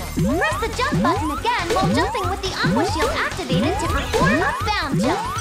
Press the jump button again while jumping with the aqua shield activated to perform a bound jump.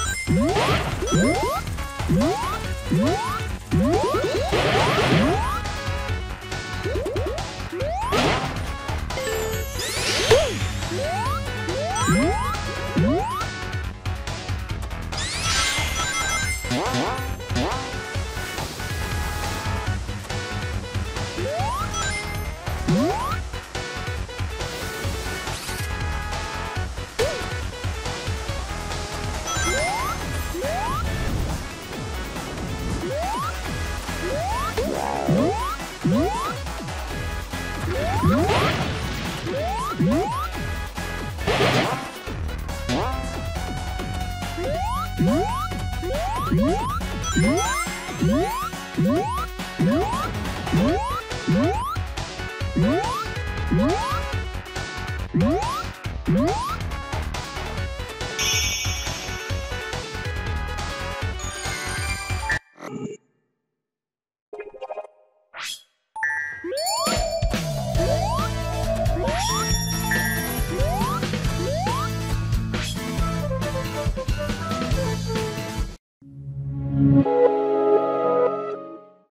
What?